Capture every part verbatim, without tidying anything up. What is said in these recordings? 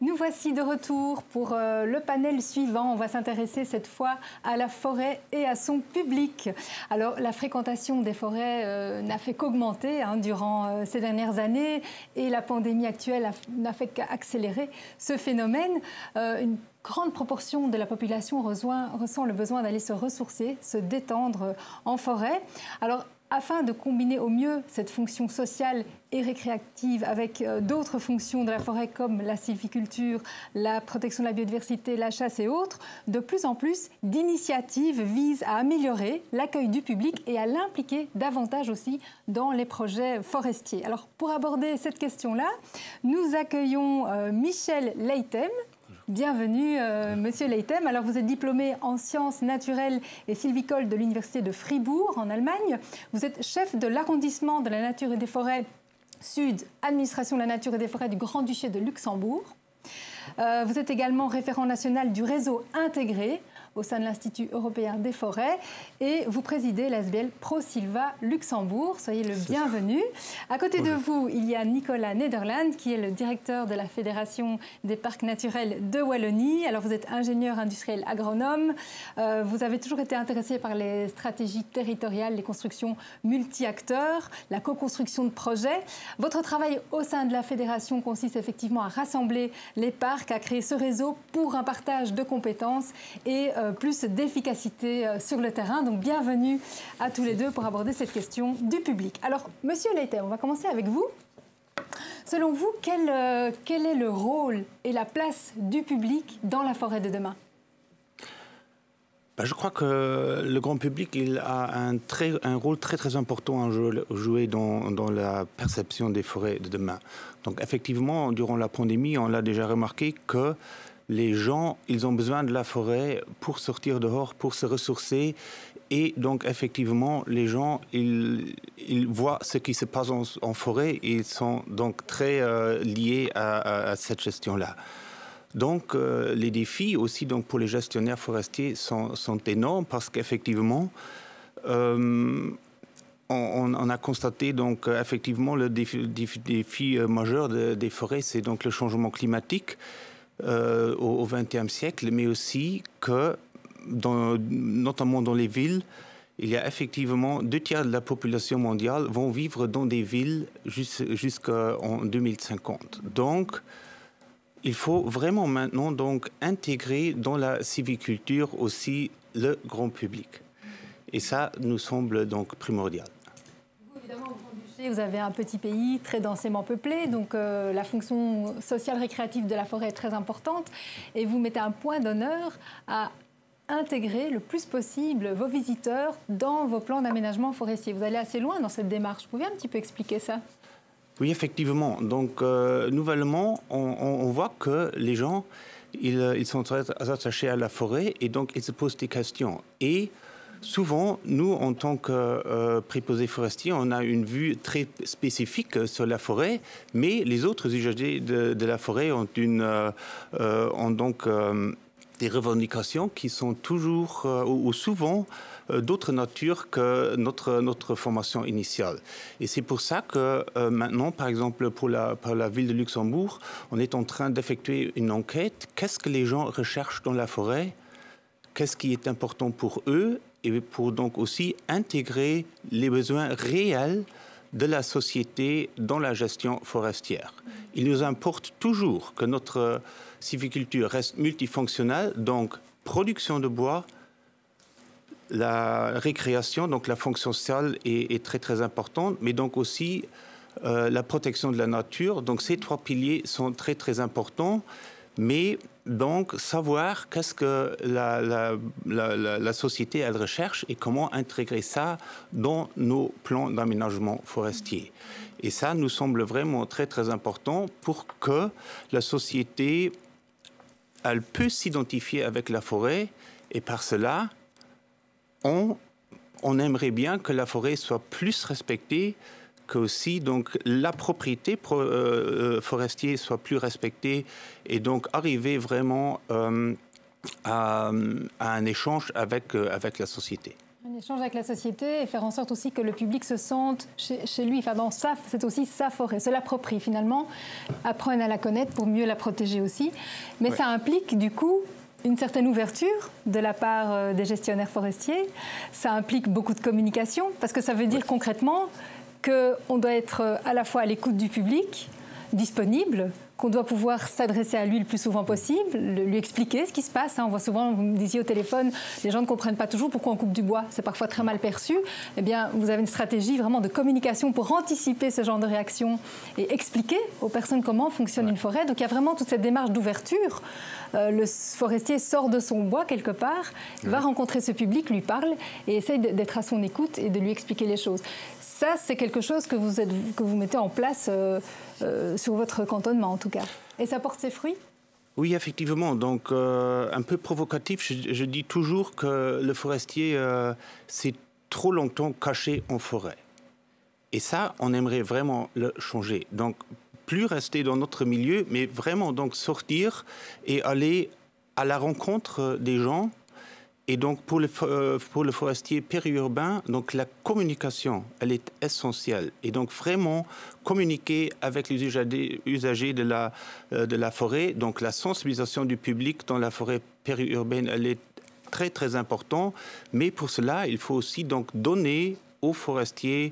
Nous voici de retour pour euh, le panel suivant. On va s'intéresser cette fois à la forêt et à son public. Alors, la fréquentation des forêts euh, n'a fait qu'augmenter hein, durant euh, ces dernières années et la pandémie actuelle n'a fait qu'accélérer ce phénomène. Euh, une grande proportion de la population rejoint, ressent le besoin d'aller se ressourcer, se détendre en forêt. Alors, afin de combiner au mieux cette fonction sociale et récréative avec euh, d'autres fonctions de la forêt comme la sylviculture, la protection de la biodiversité, la chasse et autres, de plus en plus d'initiatives visent à améliorer l'accueil du public et à l'impliquer davantage aussi dans les projets forestiers. Alors pour aborder cette question-là, nous accueillons euh, Michel Leitem. Bienvenue, euh, Monsieur Leitem. Alors, vous êtes diplômé en sciences naturelles et sylvicoles de l'Université de Fribourg, en Allemagne. Vous êtes chef de l'arrondissement de la nature et des forêts Sud, administration de la nature et des forêts du Grand-Duché de Luxembourg. Euh, vous êtes également référent national du réseau intégré au sein de l'Institut européen des forêts et vous présidez l'A S B L ProSylva Luxembourg. Soyez le bienvenu. À côté de vous, il y a Nicolas Nederland qui est le directeur de la Fédération des parcs naturels de Wallonie. Alors vous êtes ingénieur industriel agronome. Euh, vous avez toujours été intéressé par les stratégies territoriales, les constructions multi-acteurs, la co-construction de projets. Votre travail au sein de la Fédération consiste effectivement à rassembler les parcs, à créer ce réseau pour un partage de compétences et euh, plus d'efficacité sur le terrain. Donc, bienvenue à tous les deux pour aborder cette question du public. Alors, Monsieur Leitem, on va commencer avec vous. Selon vous, quel, euh, quel est le rôle et la place du public dans la forêt de demain ? Ben, je crois que le grand public il a un, très, un rôle très très important à jouer dans, dans la perception des forêts de demain. Donc, effectivement, durant la pandémie, on l'a déjà remarqué que les gens, ils ont besoin de la forêt pour sortir dehors, pour se ressourcer. Et donc, effectivement, les gens, ils, ils voient ce qui se passe en, en forêt et ils sont donc très euh, liés à, à, à cette gestion-là. Donc, euh, les défis aussi donc, pour les gestionnaires forestiers sont, sont énormes parce qu'effectivement, euh, on, on a constaté donc, effectivement le défi, défi, défi majeur de, des forêts, c'est donc le changement climatique. Euh, au vingtième siècle, mais aussi que, dans, notamment dans les villes, il y a effectivement deux tiers de la population mondiale vont vivre dans des villes jusqu'en deux mille cinquante. Donc, il faut vraiment maintenant donc, intégrer dans la sylviculture aussi le grand public. Et ça nous semble donc primordial. Vous avez un petit pays très densément peuplé, donc euh, la fonction sociale récréative de la forêt est très importante. Et vous mettez un point d'honneur à intégrer le plus possible vos visiteurs dans vos plans d'aménagement forestier. Vous allez assez loin dans cette démarche. Vous pouvez un petit peu expliquer ça ? Oui, effectivement. Donc, euh, nouvellement, on, on voit que les gens, ils, ils sont très attachés à la forêt et donc ils se posent des questions. Et souvent, nous, en tant que euh, préposés forestiers, on a une vue très spécifique sur la forêt, mais les autres usagers de, de la forêt ont, une, euh, euh, ont donc euh, des revendications qui sont toujours euh, ou souvent euh, d'autres natures que notre, notre formation initiale. Et c'est pour ça que euh, maintenant, par exemple, pour la, pour la ville de Luxembourg, on est en train d'effectuer une enquête. Qu'est-ce que les gens recherchent dans la forêt ? Qu'est-ce qui est important pour eux ? Et pour donc aussi intégrer les besoins réels de la société dans la gestion forestière. Il nous importe toujours que notre sylviculture reste multifonctionnelle, donc production de bois, la récréation, donc la fonction sociale est, est très très importante, mais donc aussi euh, la protection de la nature. Donc ces trois piliers sont très très importants. Mais donc, savoir qu'est-ce que la, la, la, la, la société elle recherche et comment intégrer ça dans nos plans d'aménagement forestier. Et ça nous semble vraiment très, très important pour que la société elle peut s'identifier avec la forêt et par cela, on, on aimerait bien que la forêt soit plus respectée, que aussi donc la propriété pro, euh, forestière soit plus respectée et donc arriver vraiment euh, à, à un échange avec, euh, avec la société. Un échange avec la société et faire en sorte aussi que le public se sente chez, chez lui. Enfin, dans sa, c'est aussi sa forêt, se l'approprie finalement, apprenne à la connaître pour mieux la protéger aussi. Mais ouais. ça implique du coup une certaine ouverture de la part des gestionnaires forestiers. Ça implique beaucoup de communication parce que ça veut dire ouais. concrètement qu'on doit être à la fois à l'écoute du public, disponible, qu'on doit pouvoir s'adresser à lui le plus souvent possible, lui expliquer ce qui se passe. On voit souvent, vous me disiez au téléphone, les gens ne comprennent pas toujours pourquoi on coupe du bois. C'est parfois très mal perçu. Eh bien, vous avez une stratégie vraiment de communication pour anticiper ce genre de réaction et expliquer aux personnes comment fonctionne ouais. une forêt. Donc, il y a vraiment toute cette démarche d'ouverture. Euh, le forestier sort de son bois quelque part, ouais. va rencontrer ce public, lui parle et essaye d'être à son écoute et de lui expliquer les choses. Ça, c'est quelque chose que vous, êtes, que vous mettez en place euh, euh, sur votre cantonnement, en tout cas. Et ça porte ses fruits ? Oui, effectivement. Donc, euh, un peu provocatif, je, je dis toujours que le forestier euh, s'est trop longtemps caché en forêt. Et ça, on aimerait vraiment le changer. Donc, plus rester dans notre milieu, mais vraiment donc sortir et aller à la rencontre des gens. Et donc, pour le, pour le forestier périurbain, donc la communication, elle est essentielle. Et donc, vraiment communiquer avec les usagers de la, de la forêt. Donc, la sensibilisation du public dans la forêt périurbaine, elle est très, très importante. Mais pour cela, il faut aussi donc donner aux forestiers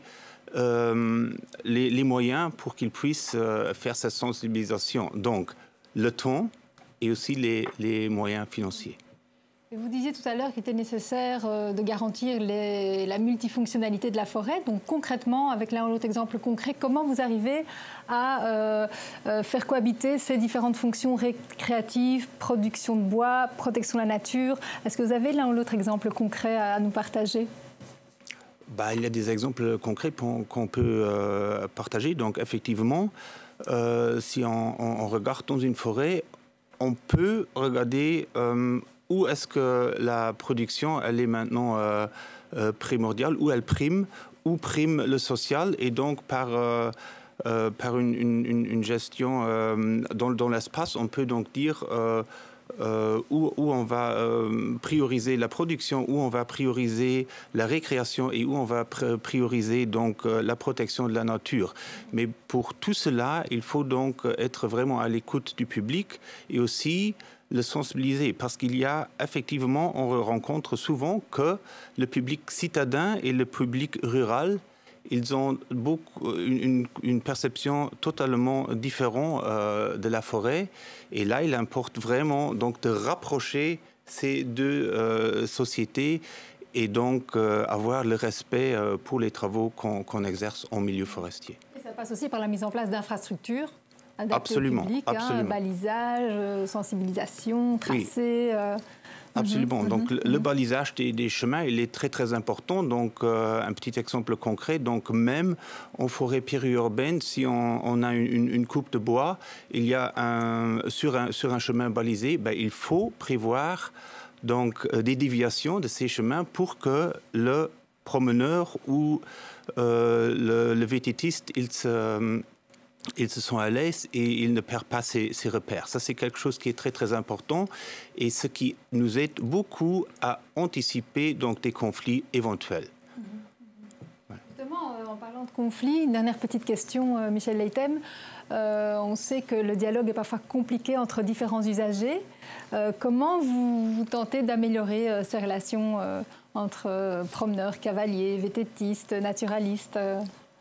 euh, les, les moyens pour qu'ils puissent euh, faire cette sensibilisation. Donc, le temps et aussi les, les moyens financiers. Vous disiez tout à l'heure qu'il était nécessaire de garantir les, la multifonctionnalité de la forêt. Donc concrètement, avec l'un ou l'autre exemple concret, comment vous arrivez à euh, euh, faire cohabiter ces différentes fonctions récréatives, production de bois, protection de la nature? Est-ce que vous avez l'un ou l'autre exemple concret à, à nous partager? Bah, il y a des exemples concrets qu'on peut euh, partager. Donc effectivement, euh, si on, on regarde dans une forêt, on peut regarder... Euh, où est-ce que la production, elle est maintenant euh, euh, primordiale, où elle prime, où prime le social, et donc par, euh, euh, par une, une, une gestion euh, dans, dans l'espace, on peut donc dire euh, euh, où, où on va euh, prioriser la production, où on va prioriser la récréation et où on va prioriser donc euh, la protection de la nature. Mais pour tout cela, il faut donc être vraiment à l'écoute du public et aussi le sensibiliser, parce qu'il y a effectivement, on rencontre souvent que le public citadin et le public rural, ils ont beaucoup, une, une perception totalement différente euh, de la forêt. Et là, il importe vraiment donc, de rapprocher ces deux euh, sociétés et donc euh, avoir le respect euh, pour les travaux qu'on qu'on exerce en milieu forestier. Et ça passe aussi par la mise en place d'infrastructures adapté absolument, au public, absolument. Hein, balisage, sensibilisation, tracé. Oui. Euh... Absolument. Mm-hmm. Donc, mm-hmm. le balisage des, des chemins, il est très, très important. Donc, euh, un petit exemple concret. Donc, même en forêt périurbaine, si on, on a une, une coupe de bois, il y a un, sur, un, sur un chemin balisé, ben, il faut prévoir donc, des déviations de ces chemins pour que le promeneur ou euh, le, le vététiste, il se... Ils se sont à l'aise et ils ne perdent pas ses, ses repères. Ça, c'est quelque chose qui est très, très important et ce qui nous aide beaucoup à anticiper donc, des conflits éventuels. Mmh. Ouais. Justement, euh, en parlant de conflits, une dernière petite question, euh, Michel Leitem. Euh, on sait que le dialogue est parfois compliqué entre différents usagers. Euh, comment vous, vous tentez d'améliorer euh, ces relations euh, entre euh, promeneurs, cavaliers, vététistes, naturalistes euh...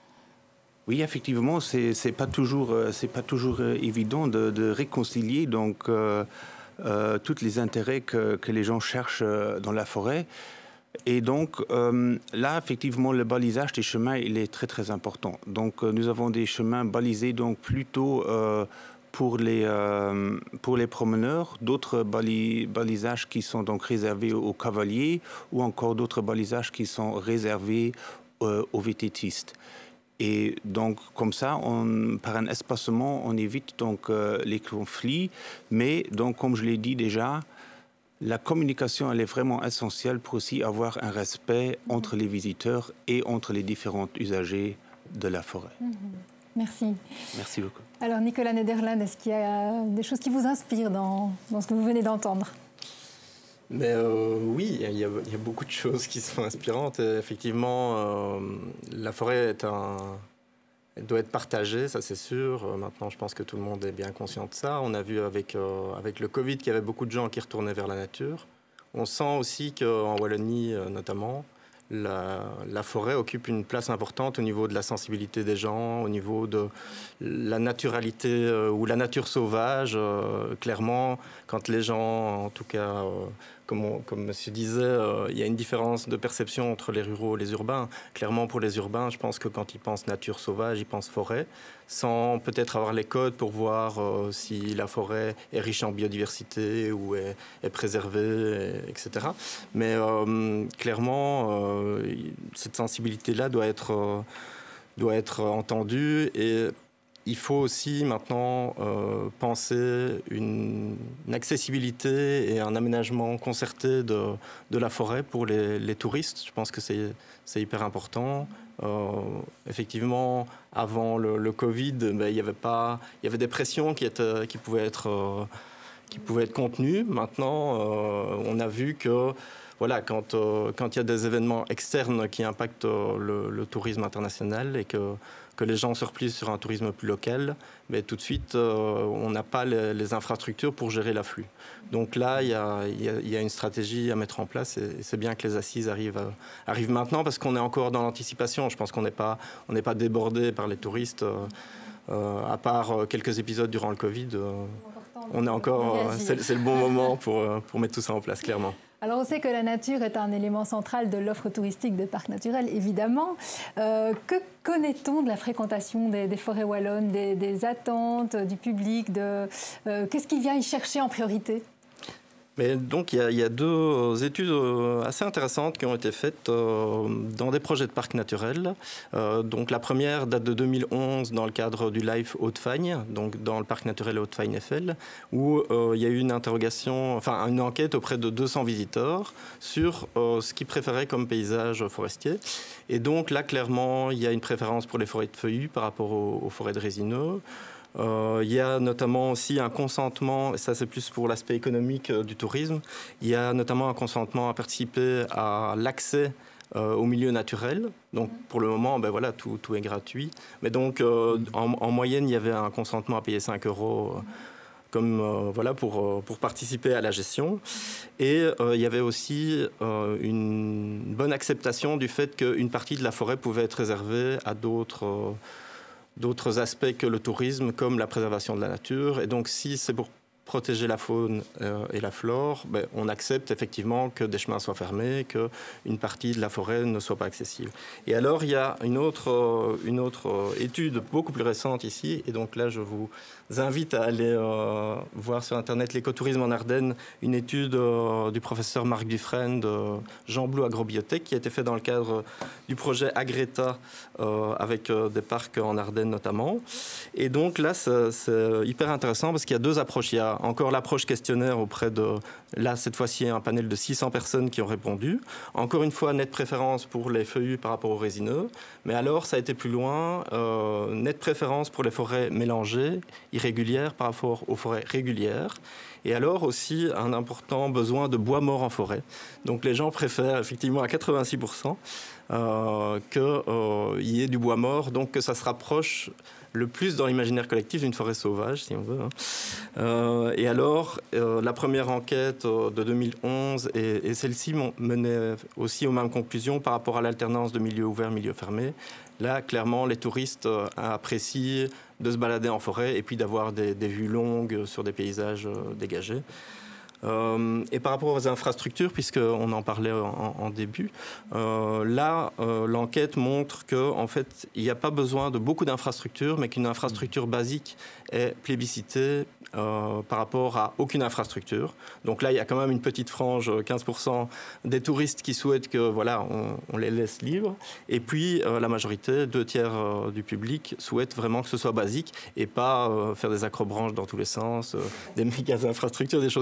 Oui, effectivement, c'est c'est pas toujours c'est pas toujours évident de, de réconcilier donc euh, euh, tous les intérêts que, que les gens cherchent dans la forêt. Et donc euh, là, effectivement, le balisage des chemins, il est très très important. Donc euh, nous avons des chemins balisés donc plutôt euh, pour les euh, pour les promeneurs, d'autres bali balisages qui sont donc réservés aux cavaliers ou encore d'autres balisages qui sont réservés euh, aux vététistes. Et donc, comme ça, on, par un espacement, on évite donc euh, les conflits. Mais, donc, comme je l'ai dit déjà, la communication, elle est vraiment essentielle pour aussi avoir un respect entre les visiteurs et entre les différents usagers de la forêt. Mmh. Merci. Merci beaucoup. Alors, Nicolas Nederland, est-ce qu'il y a des choses qui vous inspirent dans, dans ce que vous venez d'entendre ? Mais euh, oui, il y, y a beaucoup de choses qui sont inspirantes. Et effectivement, euh, la forêt est un, elle doit être partagée, ça c'est sûr. Euh, maintenant, je pense que tout le monde est bien conscient de ça. On a vu avec, euh, avec le Covid qu'il y avait beaucoup de gens qui retournaient vers la nature. On sent aussi qu'en Wallonie, euh, notamment, La, la forêt occupe une place importante au niveau de la sensibilité des gens, au niveau de la naturalité euh, ou la nature sauvage. Euh, clairement, quand les gens, en tout cas, euh, comme, on, comme monsieur disait, euh, il y a une différence de perception entre les ruraux et les urbains. Clairement, pour les urbains, je pense que quand ils pensent nature sauvage, ils pensent forêt, sans peut-être avoir les codes pour voir euh, si la forêt est riche en biodiversité ou est, est préservée, et, etc. Mais euh, clairement, euh, cette sensibilité-là doit être, euh, doit être entendue et il faut aussi maintenant euh, penser une, une accessibilité et un aménagement concerté de, de la forêt pour les, les touristes. Je pense que c'est, c'est hyper important. Euh, effectivement, avant le, le Covid, ben, il y avait pas, il y avait des pressions qui, étaient, qui, pouvaient, être, euh, qui pouvaient être contenues. Maintenant, euh, on a vu que voilà, quand, euh, quand il y a des événements externes qui impactent euh, le, le tourisme international et que que les gens se replient sur un tourisme plus local, mais tout de suite, euh, on n'a pas les, les infrastructures pour gérer l'afflux. Donc là, il y a, y a, y a une stratégie à mettre en place et c'est bien que les assises arrivent, euh, arrivent maintenant parce qu'on est encore dans l'anticipation. Je pense qu'on n'est pas, on n'est pas débordé par les touristes, euh, euh, à part quelques épisodes durant le Covid. Euh, on est encore, euh, c'est, c'est le bon moment pour, pour mettre tout ça en place, clairement. Alors on sait que la nature est un élément central de l'offre touristique des parcs naturels, évidemment. Euh, que connaît-on de la fréquentation des, des forêts wallonnes, des, des attentes du public de, euh, qu'est-ce qu'il vient y chercher en priorité ? Mais donc, il y, a, il y a deux études assez intéressantes qui ont été faites euh, dans des projets de parcs naturels. Euh, donc, la première date de deux mille onze dans le cadre du Life Haute-Fagne, donc dans le parc naturel Haute-Fagne-F L, où euh, il y a eu une interrogation, enfin une enquête auprès de deux cents visiteurs sur euh, ce qu'ils préféraient comme paysage forestier. Et donc là, clairement, il y a une préférence pour les forêts de feuillus par rapport aux, aux forêts de résineux. Euh, il y a notamment aussi un consentement, et ça c'est plus pour l'aspect économique euh, du tourisme, il y a notamment un consentement à participer à l'accès euh, au milieu naturel. Donc pour le moment, ben voilà, tout, tout est gratuit. Mais donc euh, en, en moyenne, il y avait un consentement à payer cinq euros. Euh, comme euh, voilà pour euh, pour participer à la gestion, et euh, il y avait aussi euh, une bonne acceptation du fait qu'une partie de la forêt pouvait être réservée à d'autres euh, d'autres aspects que le tourisme, comme la préservation de la nature. Et donc, si c'est pour protéger la faune euh, et la flore, ben, on accepte effectivement que des chemins soient fermés, qu'une partie de la forêt ne soit pas accessible. Et alors, il y a une autre, euh, une autre euh, étude beaucoup plus récente ici, et donc là, je vous invite à aller euh, voir sur Internet l'écotourisme en Ardennes, une étude euh, du professeur Marc Dufresne de Jean Blou Agrobiotech, qui a été faite dans le cadre du projet Agreta, euh, avec euh, des parcs en Ardennes notamment. Et donc là, c'est, c'est hyper intéressant parce qu'il y a deux approches. Il y a encore l'approche questionnaire auprès de, là, cette fois-ci, un panel de six cents personnes qui ont répondu. Encore une fois, nette préférence pour les feuillus par rapport aux résineux. Mais alors, ça a été plus loin. Euh, nette préférence pour les forêts mélangées, irrégulières par rapport aux forêts régulières. Et alors aussi, un important besoin de bois mort en forêt. Donc, les gens préfèrent effectivement à quatre-vingt-six pour cent euh, qu'il euh, y ait du bois mort, donc que ça se rapproche le plus dans l'imaginaire collectif d'une forêt sauvage, si on veut. Hein. Euh, et alors, euh, la première enquête euh, de deux mille onze et, et celle-ci menait aussi aux mêmes conclusions par rapport à l'alternance de milieu ouvert, milieu fermé. Là, clairement, les touristes euh, apprécient de se balader en forêt et puis d'avoir des, des vues longues sur des paysages euh, dégagés. Euh, et par rapport aux infrastructures, puisqu'on en parlait en, en début, euh, là, euh, l'enquête montre qu'en fait, il n'y a pas besoin de beaucoup d'infrastructures, mais qu'une infrastructure basique est plébiscitée euh, par rapport à aucune infrastructure. Donc là, il y a quand même une petite frange, quinze pour cent des touristes qui souhaitent que, voilà, on, on les laisse libres. Et puis, euh, la majorité, deux tiers euh, du public, souhaitent vraiment que ce soit basique et pas euh, faire des acrobranches dans tous les sens, euh, des méga infrastructures, des choses comme ça.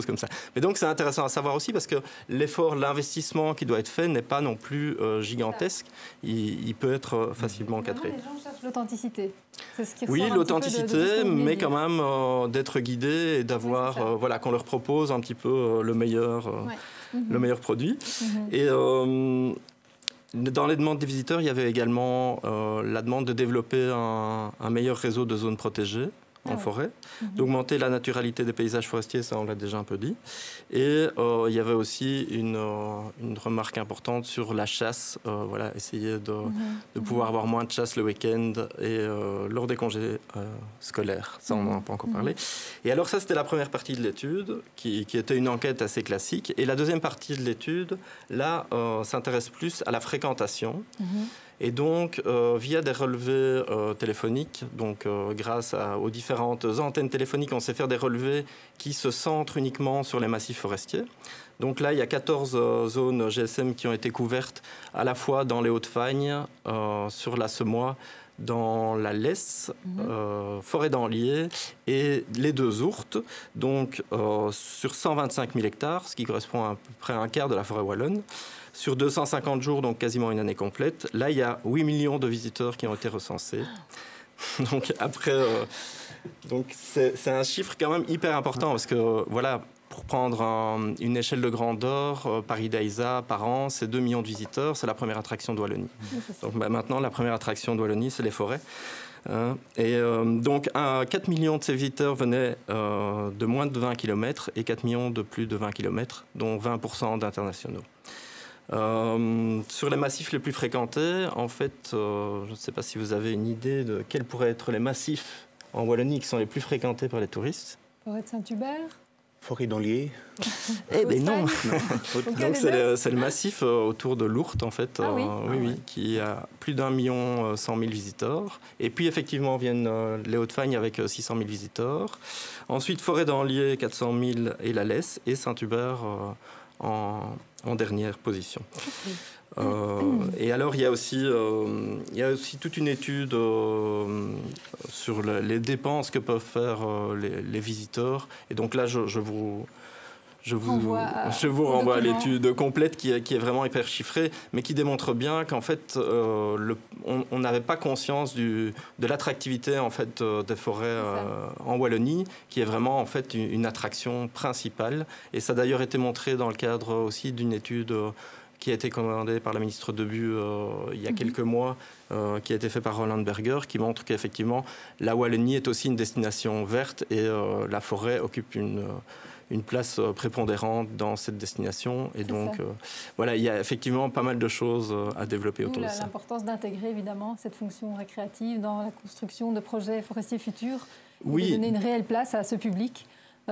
Mais donc c'est intéressant à savoir aussi parce que l'effort, l'investissement qui doit être fait n'est pas non plus euh, gigantesque. Il, il peut être euh, facilement encadré. Les gens cherchent l'authenticité. C'est ce qui oui, l'authenticité, mais quand même euh, d'être guidé et d'avoir, oui, euh, voilà, qu'on leur propose un petit peu euh, le meilleur, euh, ouais. mm-hmm. le meilleur produit. Mm-hmm. Et euh, dans les demandes des visiteurs, il y avait également euh, la demande de développer un, un meilleur réseau de zones protégées en ah forêt, ouais. mm-hmm. d'augmenter la naturalité des paysages forestiers, ça on l'a déjà un peu dit. Et euh, il y avait aussi une, euh, une remarque importante sur la chasse, euh, voilà, essayer de, mm-hmm. de pouvoir mm-hmm. avoir moins de chasse le week-end et euh, lors des congés euh, scolaires, ça on n'en a pas encore mm-hmm. parlé. Et alors ça c'était la première partie de l'étude, qui, qui était une enquête assez classique. Et la deuxième partie de l'étude, là, euh, s'intéresse plus à la fréquentation. Mm-hmm. Et donc, euh, via des relevés euh, téléphoniques, donc euh, grâce à, aux différentes antennes téléphoniques, on sait faire des relevés qui se centrent uniquement sur les massifs forestiers. Donc là, il y a quatorze euh, zones G S M qui ont été couvertes à la fois dans les Hautes-Fagnes, euh, sur la Semois, dans la Lesse, mmh. euh, forêt d'Anlier et les deux Ourtes, donc euh, sur cent vingt-cinq mille hectares, ce qui correspond à, à peu près à un quart de la forêt wallonne. Sur deux cent cinquante jours, donc quasiment une année complète. Là, il y a huit millions de visiteurs qui ont été recensés. Donc après, euh, donc c'est, c'est un chiffre quand même hyper important parce que euh, voilà, pour prendre un, une échelle de grandeur, euh, Paris-Daïsa par an, c'est deux millions de visiteurs. C'est la première attraction de Wallonie. Donc bah, maintenant, la première attraction de Wallonie, c'est les forêts. Euh, et euh, donc, un, quatre millions de ces visiteurs venaient euh, de moins de vingt kilomètres et quatre millions de plus de vingt kilomètres, dont vingt pour cent d'internationaux. Euh, sur les massifs les plus fréquentés, en fait, euh, je ne sais pas si vous avez une idée de quels pourraient être les massifs en Wallonie qui sont les plus fréquentés par les touristes. Forêt de Saint-Hubert. Forêt d'Anlier. Eh bien non. Donc c'est le, c'est le massif euh, autour de l'Ourthe, en fait, ah, euh, oui. oui, Ah, oui, ouais. qui a plus d'un million euh, cent mille visiteurs. Et puis effectivement viennent euh, les Hautes-Fagnes avec euh, six cent mille visiteurs. Ensuite, Forêt d'Anlier, quatre cent mille et la Lesse, et Saint-Hubert euh, en, en dernière position. Okay. Euh, et alors, il y a aussi, euh, il y a aussi toute une étude euh, sur le, les dépenses que peuvent faire euh, les, les visiteurs. Et donc là, je, je vous... Je vous, renvoie je vous renvoie à l'étude complète qui est, qui est vraiment hyper chiffrée, mais qui démontre bien qu'en fait, euh, le, on n'avait pas conscience du, de l'attractivité en fait, euh, des forêts euh, en Wallonie, qui est vraiment en fait, une, une attraction principale. Et ça a d'ailleurs été montré dans le cadre aussi d'une étude euh, qui a été commandée par la ministre Debu euh, il y a mm-hmm. quelques mois, euh, qui a été fait par Roland Berger, qui montre qu'effectivement, la Wallonie est aussi une destination verte et euh, la forêt occupe une... Euh, une place prépondérante dans cette destination. Et c'est donc, euh, voilà, il y a effectivement pas mal de choses à développer autour la, de ça. L'importance d'intégrer, évidemment, cette fonction récréative dans la construction de projets forestiers futurs. Oui. De donner une réelle place à ce public,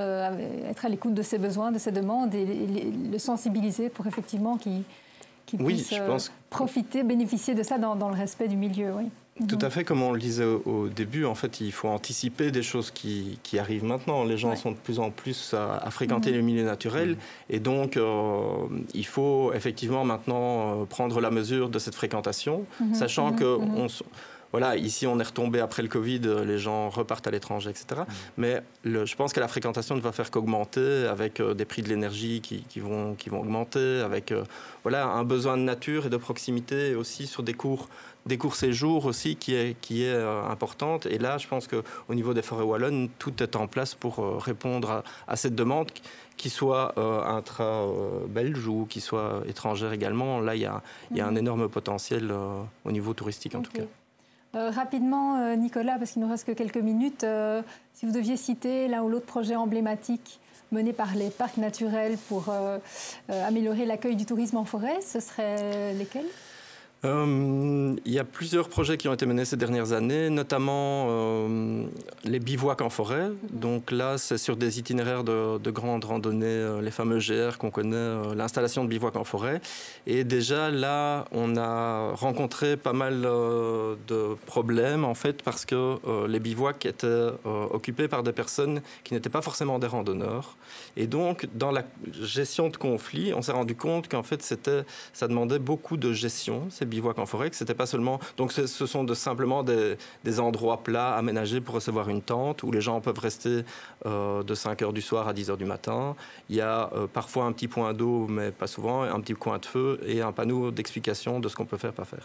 euh, être à l'écoute de ses besoins, de ses demandes et, et, et le sensibiliser pour effectivement qu'il, qu'il oui, puisse je pense... euh, profiter, bénéficier de ça dans, dans le respect du milieu. Oui. Tout à fait, comme on le disait au, au début, en fait, il faut anticiper des choses qui, qui arrivent maintenant. Les gens ouais. sont de plus en plus à, à fréquenter mmh. le milieu naturel, mmh. et donc euh, il faut effectivement maintenant prendre la mesure de cette fréquentation, mmh. sachant mmh. que mmh. on, voilà, ici on est retombé après le Covid, les gens repartent à l'étranger, et cetera. Mmh. Mais le, je pense que la fréquentation ne va faire qu'augmenter avec euh, des prix de l'énergie qui, qui, vont, qui vont augmenter, avec euh, voilà, un besoin de nature et de proximité, et aussi sur des cours des courts séjours aussi qui est, qui est euh, importante. Et là, je pense qu'au niveau des forêts wallonnes, tout est en place pour euh, répondre à, à cette demande, qui soit euh, intra-belge ou qui soit étrangère également. Là, il y a, mmh. y a un énorme potentiel euh, au niveau touristique, en okay. tout cas. Euh, rapidement, euh, Nicolas, parce qu'il ne nous reste que quelques minutes, euh, si vous deviez citer l'un ou l'autre projet emblématique mené par les parcs naturels pour euh, euh, améliorer l'accueil du tourisme en forêt, ce seraient lesquels ? Euh, il y a plusieurs projets qui ont été menés ces dernières années, notamment euh, les bivouacs en forêt. Donc là, c'est sur des itinéraires de, de grandes randonnées, euh, les fameux G R qu'on connaît, euh, l'installation de bivouacs en forêt. Et déjà là, on a rencontré pas mal euh, de problèmes en fait, parce que euh, les bivouacs étaient euh, occupés par des personnes qui n'étaient pas forcément des randonneurs. Et donc, dans la gestion de conflits, on s'est rendu compte qu'en fait, c'était, ça demandait beaucoup de gestion, ces de bivouac en forêt, que c'était pas seulement... Donc ce sont de, simplement des, des endroits plats aménagés pour recevoir une tente où les gens peuvent rester euh, de cinq heures du soir à dix heures du matin. Il y a euh, parfois un petit point d'eau, mais pas souvent, un petit coin de feu et un panneau d'explication de ce qu'on peut faire, pas faire.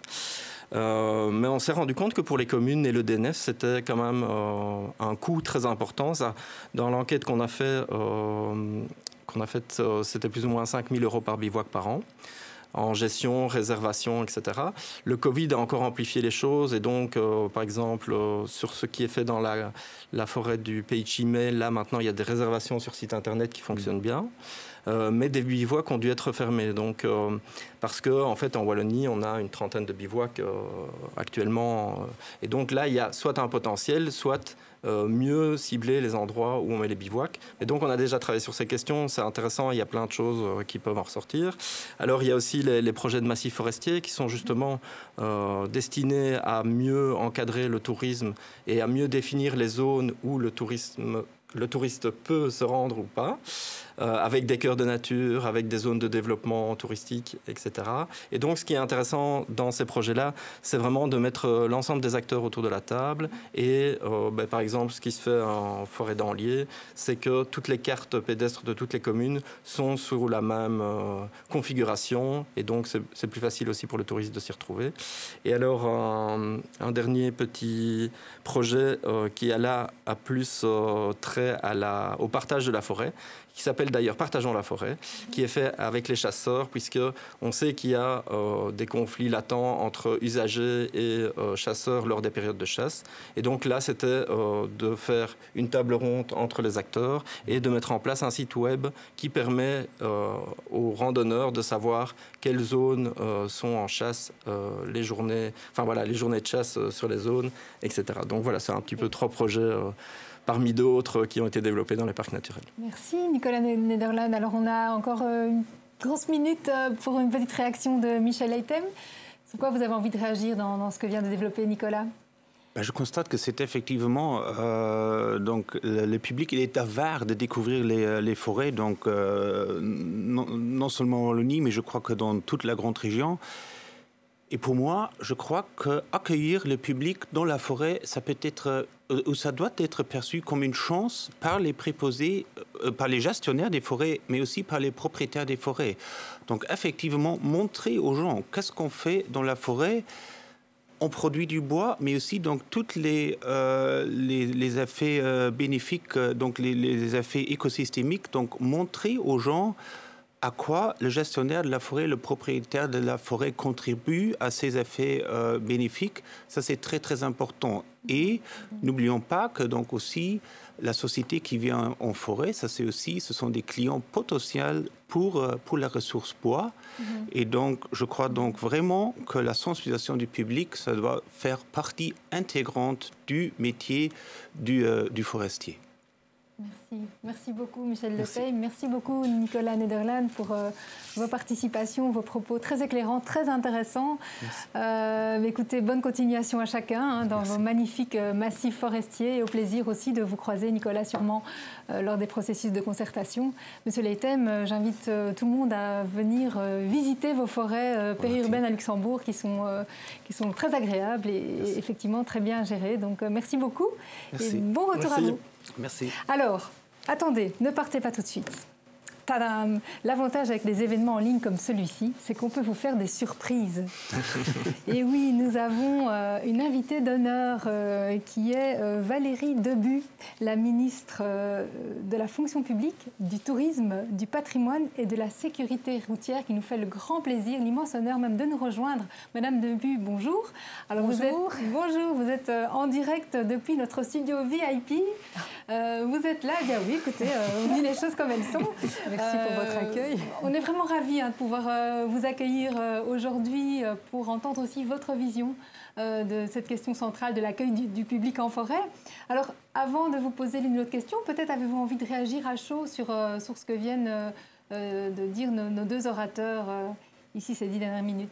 Euh, mais on s'est rendu compte que pour les communes et le D N F, c'était quand même euh, un coût très important. Ça, dans l'enquête qu'on a fait, euh, qu'on a faite, euh, c'était plus ou moins cinq mille euros par bivouac par an, en gestion, réservation, et cetera. Le Covid a encore amplifié les choses et donc, euh, par exemple, euh, sur ce qui est fait dans la, la forêt du Pays de Chimay, là maintenant il y a des réservations sur site internet qui fonctionnent bien. Euh, mais des bivouacs ont dû être fermés. Donc, euh, parce qu'en en fait, en Wallonie, on a une trentaine de bivouacs euh, actuellement. Euh, et donc là, il y a soit un potentiel, soit euh, mieux cibler les endroits où on met les bivouacs. Et donc, on a déjà travaillé sur ces questions. C'est intéressant. Il y a plein de choses euh, qui peuvent en ressortir. Alors, il y a aussi les, les projets de massifs forestiers qui sont justement euh, destinés à mieux encadrer le tourisme et à mieux définir les zones où le tourisme le touriste peut se rendre ou pas, euh, avec des cœurs de nature, avec des zones de développement touristique, et cetera. Et donc, ce qui est intéressant dans ces projets-là, c'est vraiment de mettre l'ensemble des acteurs autour de la table. Et euh, ben, par exemple, ce qui se fait en forêt d'Anlier, c'est que toutes les cartes pédestres de toutes les communes sont sous la même euh, configuration. Et donc, c'est plus facile aussi pour le touriste de s'y retrouver. Et alors, un, un dernier petit projet euh, qui a là a plus euh, trait à la, au partage de la forêt, qui s'appelle d'ailleurs Partageons la forêt, qui est fait avec les chasseurs, puisqu'on sait qu'il y a euh, des conflits latents entre usagers et euh, chasseurs lors des périodes de chasse. Et donc là, c'était euh, de faire une table ronde entre les acteurs et de mettre en place un site web qui permet euh, aux randonneurs de savoir quelles zones euh, sont en chasse, euh, les journées, enfin voilà, les journées de chasse euh, sur les zones, et cetera. Donc voilà, c'est un petit peu trois projets euh, parmi d'autres qui ont été développés dans les parcs naturels. Merci Nicolas Nederland. Alors on a encore une grosse minute pour une petite réaction de Michel Eytem. Sur quoi vous avez envie de réagir dans, dans ce que vient de développer Nicolas ? Ben, je constate que c'est effectivement euh, donc le, le public il est avare de découvrir les, les forêts, donc euh, non, non seulement en Wallonie, mais je crois que dans toute la grande région. Et pour moi, je crois qu'accueillir le public dans la forêt, ça peut être, ou ça doit être perçu comme une chance par les préposés, euh, par les gestionnaires des forêts, mais aussi par les propriétaires des forêts. Donc effectivement, montrer aux gens qu'est-ce qu'on fait dans la forêt. On produit du bois, mais aussi donc toutes les euh, les, les effets euh, bénéfiques, donc les, les effets écosystémiques. Donc montrer aux gens à quoi le gestionnaire de la forêt, le propriétaire de la forêt contribue à ces effets euh, bénéfiques. Ça, c'est très, très important. Et n'oublions pas que donc aussi, la société qui vient en forêt, ça c'est aussi, ce sont des clients potentiels pour, pour la ressource bois. Mm-hmm. Et donc, je crois donc vraiment que la sensibilisation du public, ça doit faire partie intégrante du métier du, euh, du forestier. Merci. Merci beaucoup Michel Eytem. Merci beaucoup Nicolas Nederland pour euh, vos participations, vos propos très éclairants, très intéressants. Euh, écoutez, bonne continuation à chacun hein, dans Merci. Vos magnifiques euh, massifs forestiers et au plaisir aussi de vous croiser Nicolas sûrement euh, lors des processus de concertation. Monsieur Eytem, euh, j'invite euh, tout le monde à venir euh, visiter vos forêts euh, périurbaines à Luxembourg qui sont, euh, qui sont très agréables et, et effectivement très bien gérées. Donc euh, merci beaucoup merci. Et bon retour merci. à vous. Merci. Alors, attendez, ne partez pas tout de suite. Tadam! L'avantage avec des événements en ligne comme celui-ci, c'est qu'on peut vous faire des surprises. Et oui, nous avons euh, une invitée d'honneur euh, qui est euh, Valérie Debu, la ministre euh, de la fonction publique, du tourisme, du patrimoine et de la sécurité routière qui nous fait le grand plaisir, l'immense honneur même de nous rejoindre. Madame Debu, bonjour. Alors bonjour. Vous êtes, bonjour, vous êtes euh, en direct depuis notre studio V I P. Euh, vous êtes là, eh bien oui, écoutez, euh, on dit les choses comme elles sont. Merci pour votre accueil. Euh, on est vraiment ravis hein, de pouvoir euh, vous accueillir euh, aujourd'hui euh, pour entendre aussi votre vision euh, de cette question centrale de l'accueil du, du public en forêt. Alors, avant de vous poser l'une ou l'autre question, peut-être avez-vous envie de réagir à chaud sur, euh, sur ce que viennent euh, de dire nos, nos deux orateurs euh, ici ces dix dernières minutes.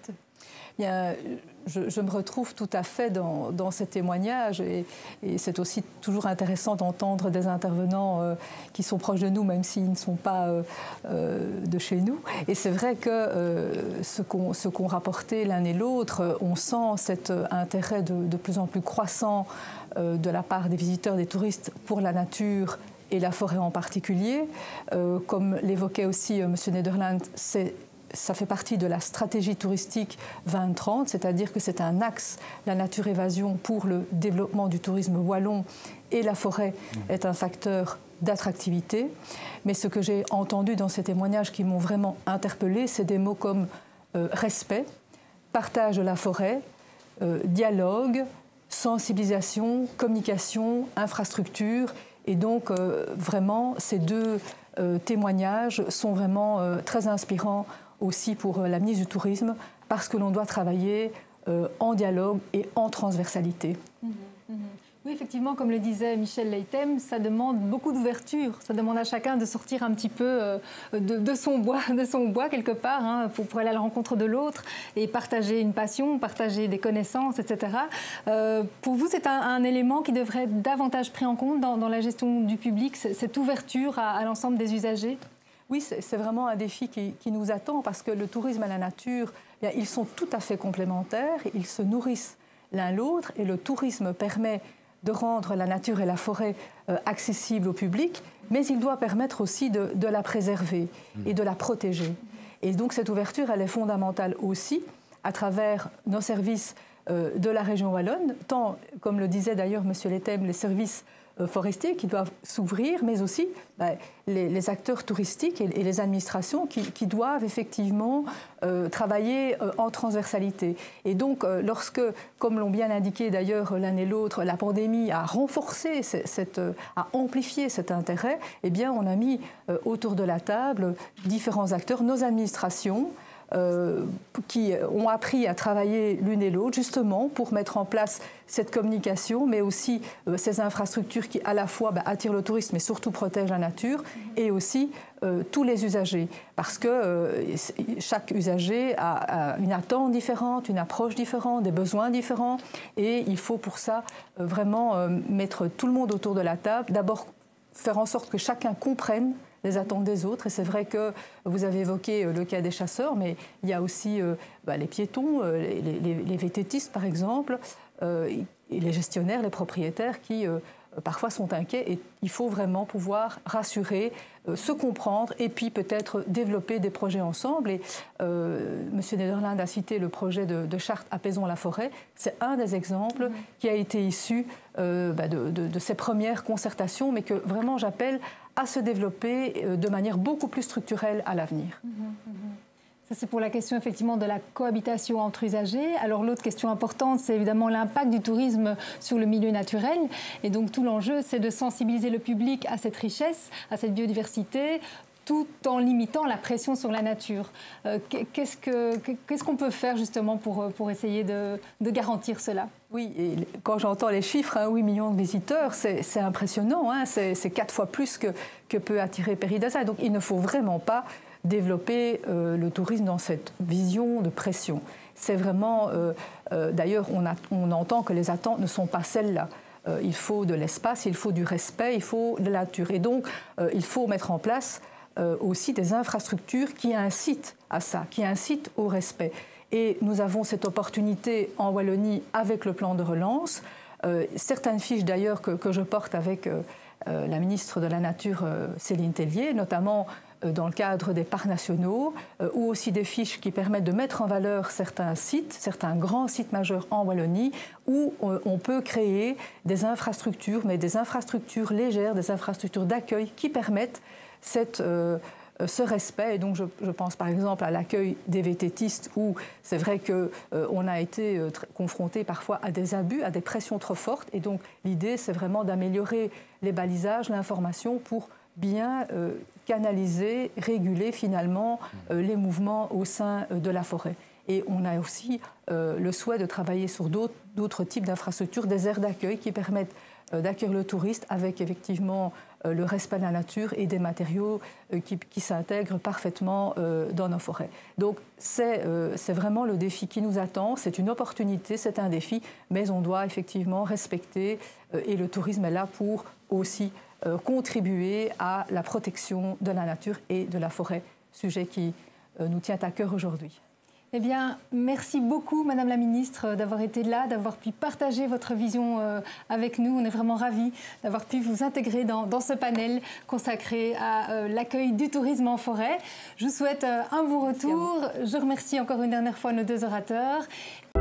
Bien, je, je me retrouve tout à fait dans, dans ces témoignages et, et c'est aussi toujours intéressant d'entendre des intervenants euh, qui sont proches de nous, même s'ils ne sont pas euh, euh, de chez nous. Et c'est vrai que euh, ce qu'ont ce qu'ont rapporté l'un et l'autre, on sent cet intérêt de, de plus en plus croissant euh, de la part des visiteurs, des touristes pour la nature et la forêt en particulier. Euh, comme l'évoquait aussi euh, M. Nederland, c'est ça fait partie de la stratégie touristique vingt trente, c'est-à-dire que c'est un axe, la nature évasion, pour le développement du tourisme wallon, et la forêt est un facteur d'attractivité. Mais ce que j'ai entendu dans ces témoignages qui m'ont vraiment interpellée, c'est des mots comme euh, respect, partage de la forêt, euh, dialogue, sensibilisation, communication, infrastructure. Et donc, euh, vraiment, ces deux euh, témoignages sont vraiment euh, très inspirants aussi pour la ministre du Tourisme, parce que l'on doit travailler euh, en dialogue et en transversalité. Mmh, mmh. Oui, effectivement, comme le disait Michel Leitem, ça demande beaucoup d'ouverture. Ça demande à chacun de sortir un petit peu euh, de, de, son bois, de son bois quelque part, hein, pour, pour aller à la rencontre de l'autre et partager une passion, partager des connaissances, et cetera. Euh, pour vous, c'est un, un élément qui devrait être davantage pris en compte dans, dans la gestion du public, cette ouverture à, à l'ensemble des usagers? Oui, c'est vraiment un défi qui, qui nous attend parce que le tourisme et la nature, bien, ils sont tout à fait complémentaires, ils se nourrissent l'un l'autre et le tourisme permet de rendre la nature et la forêt euh, accessibles au public, mais il doit permettre aussi de, de la préserver et de la protéger. Et donc cette ouverture, elle est fondamentale aussi à travers nos services euh, de la région wallonne, tant, comme le disait d'ailleurs M. Leitem, les services forestiers qui doivent s'ouvrir, mais aussi bah, les, les acteurs touristiques et, et les administrations qui, qui doivent effectivement euh, travailler euh, en transversalité. Et donc, euh, lorsque, comme l'ont bien indiqué d'ailleurs l'un et l'autre, la pandémie a renforcé, cette, euh, a amplifié cet intérêt, eh bien, on a mis euh, autour de la table différents acteurs, nos administrations, Euh, qui ont appris à travailler l'une et l'autre, justement, pour mettre en place cette communication, mais aussi euh, ces infrastructures qui, à la fois, bah, attirent le tourisme, mais surtout protègent la nature, et aussi euh, tous les usagers. Parce que euh, chaque usager a, a une attente différente, une approche différente, des besoins différents, et il faut pour ça euh, vraiment euh, mettre tout le monde autour de la table. D'abord, faire en sorte que chacun comprenne les attentes des autres. Et c'est vrai que vous avez évoqué le cas des chasseurs, mais il y a aussi euh, bah, les piétons, les, les, les V T Tistes par exemple, euh, et les gestionnaires, les propriétaires qui euh, parfois sont inquiets. Et il faut vraiment pouvoir rassurer, euh, se comprendre et puis peut-être développer des projets ensemble. Et euh, M. Nederland a cité le projet de, de charte Apaisons la forêt. C'est un des exemples mmh. qui a été issu euh, bah, de, de, de ces premières concertations, mais que vraiment j'appelle à se développer de manière beaucoup plus structurelle à l'avenir. Mmh, mmh. Ça, c'est pour la question effectivement de la cohabitation entre usagers. Alors l'autre question importante, c'est évidemment l'impact du tourisme sur le milieu naturel. Et donc tout l'enjeu, c'est de sensibiliser le public à cette richesse, à cette biodiversité, tout en limitant la pression sur la nature. Euh, qu'est-ce que, qu'est-ce qu'on peut faire justement pour, pour essayer de, de garantir cela? Oui, et quand j'entends les chiffres, hein, huit millions de visiteurs, c'est, c'est impressionnant, hein, c'est, c'est quatre fois plus que, que peut attirer Péridasa. Donc il ne faut vraiment pas développer euh, le tourisme dans cette vision de pression. C'est vraiment, euh, euh, d'ailleurs, on, a, on entend que les attentes ne sont pas celles-là. Euh, il faut de l'espace, il faut du respect, il faut de la nature. Et donc, euh, il faut mettre en place Euh, aussi des infrastructures qui incitent à ça, qui incitent au respect. Et nous avons cette opportunité en Wallonie avec le plan de relance. Euh, certaines fiches d'ailleurs que, que je porte avec euh, euh, la ministre de la Nature, euh, Céline Tellier, notamment euh, dans le cadre des parcs nationaux, euh, ou aussi des fiches qui permettent de mettre en valeur certains sites, certains grands sites majeurs en Wallonie, où on, on peut créer des infrastructures, mais des infrastructures légères, des infrastructures d'accueil qui permettent Cette, euh, ce respect. Et donc, je, je pense par exemple à l'accueil des V T Tistes où c'est vrai qu'on euh, a été euh, confronté parfois à des abus, à des pressions trop fortes. Et donc, l'idée, c'est vraiment d'améliorer les balisages, l'information pour bien euh, canaliser, réguler finalement euh, les mouvements au sein euh, de la forêt. Et on a aussi euh, le souhait de travailler sur d'autres, d'autres types d'infrastructures, des aires d'accueil qui permettent d'accueillir le touriste avec effectivement euh, le respect de la nature et des matériaux euh, qui, qui s'intègrent parfaitement euh, dans nos forêts. Donc c'est euh, c'est vraiment le défi qui nous attend, c'est une opportunité, c'est un défi, mais on doit effectivement respecter euh, et le tourisme est là pour aussi euh, contribuer à la protection de la nature et de la forêt, sujet qui euh, nous tient à cœur aujourd'hui. Eh bien, merci beaucoup, Madame la Ministre, d'avoir été là, d'avoir pu partager votre vision euh, avec nous. On est vraiment ravis d'avoir pu vous intégrer dans, dans ce panel consacré à euh, l'accueil du tourisme en forêt. Je vous souhaite euh, un bon retour. Je remercie encore une dernière fois nos deux orateurs.